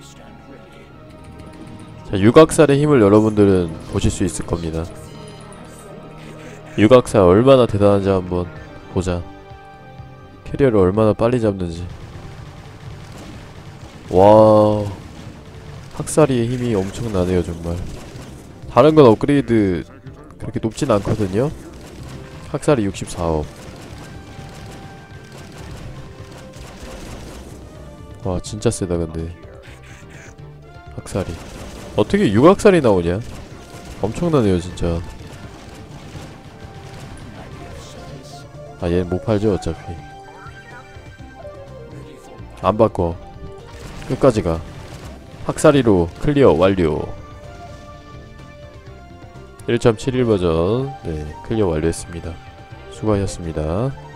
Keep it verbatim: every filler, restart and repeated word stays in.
자, 육악살의 힘을 여러분들은 보실 수 있을 겁니다. 육악살 얼마나 대단한지 한번 보자. 캐리어를 얼마나 빨리 잡는지. 와, 학살이의 힘이 엄청나네요 정말. 다른 건 업그레이드 그렇게 높진 않거든요. 학살이 육십사억. 와 진짜 세다. 근데 학살이 어떻게 육학살이 나오냐? 엄청나네요 진짜. 아 얘는 못 팔죠 어차피. 안 바꿔. 끝까지 가. 학살이로 클리어 완료. 일 점 칠일 버전 네 클리어 완료했습니다. 수고하셨습니다.